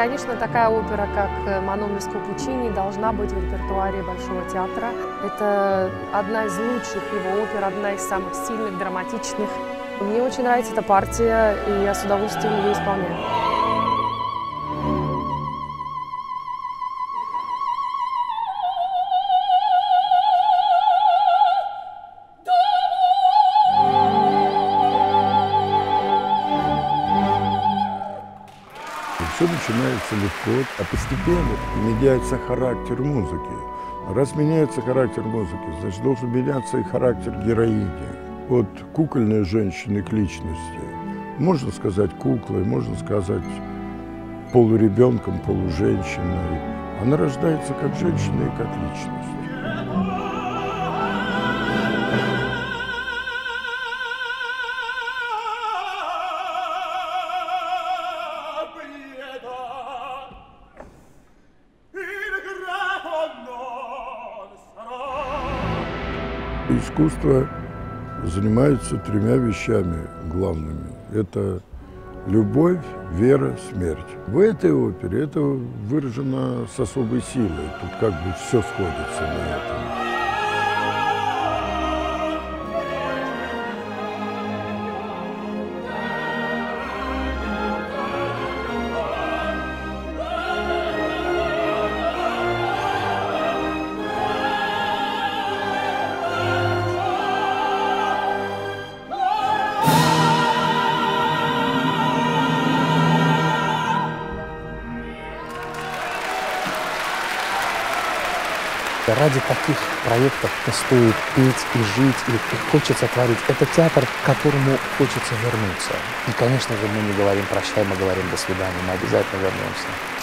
конечно, такая опера, как «Манон Леско Пуччини», должна быть в репертуаре Большого театра. Это одна из лучших его опер, одна из самых сильных, драматичных. Мне очень нравится эта партия, и я с удовольствием ее исполняю. Все начинается легко, а постепенно меняется характер музыки. Раз меняется характер музыки, значит, должен меняться и характер героини. От кукольной женщины к личности. Можно сказать куклой, можно сказать полуребенком, полуженщиной. Она рождается как женщина и как личность. Искусство занимается тремя вещами главными. Это любовь, вера, смерть. В этой опере это выражено с особой силой. Тут как бы все сходится на этом. Ради таких проектов стоит петь и жить, и хочется творить. Это театр, к которому хочется вернуться. И, конечно же, мы не говорим «прощай», мы говорим «до свидания», мы обязательно вернемся.